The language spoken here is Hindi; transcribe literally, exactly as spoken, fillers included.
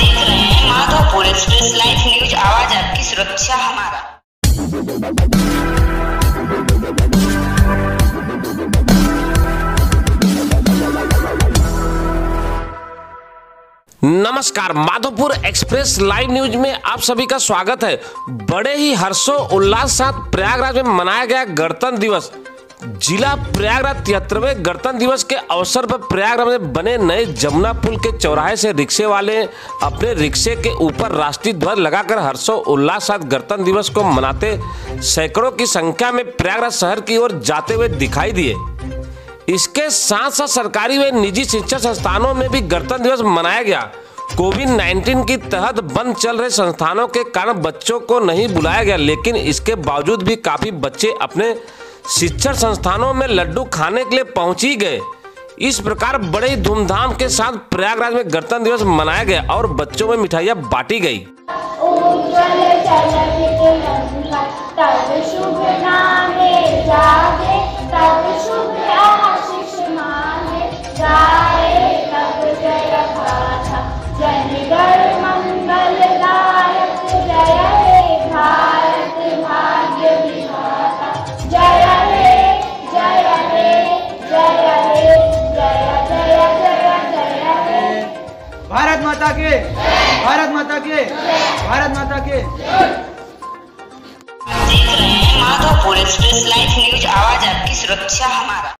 देख रहे हैं माधोपुर एक्सप्रेस लाइव न्यूज, आवाज आपकी सुरक्षा हमारा। नमस्कार, माधोपुर एक्सप्रेस लाइव न्यूज में आप सभी का स्वागत है। बड़े ही हर्षो उल्लास साथ प्रयागराज में मनाया गया गणतंत्र दिवस। जिला प्रयागराज तिहत्तरवें गणतंत्र दिवस के अवसर पर प्रयागराज में बने नए जमुना पुल के चौराहे से रिक्शे वाले अपने रिक्शे के ऊपर राष्ट्रीय ध्वज लगाकर हर्षो उल्लास साथ गणतंत्र दिवस को मनाते सैकड़ों की संख्या में प्रयागराज शहर की ओर जाते हुए दिखाई दिए। इसके साथ साथ सरकारी व निजी शिक्षा संस्थानों में भी गणतंत्र दिवस मनाया गया। कोविड नाइन्टीन की तहत बंद चल रहे संस्थानों के कारण बच्चों को नहीं बुलाया गया, लेकिन इसके बावजूद भी काफी बच्चे अपने शिक्षण संस्थानों में लड्डू खाने के लिए पहुंच ही गए। इस प्रकार बड़े ही धूमधाम के साथ प्रयागराज में गणतंत्र दिवस मनाया गया और बच्चों में मिठाइयां बांटी गई। भारत माता के, भारत माता के, भारत माता के। देख रहे हैं माधोपुर एक्सप्रेस लाइव न्यूज, आवाज आपकी सुरक्षा हमारा।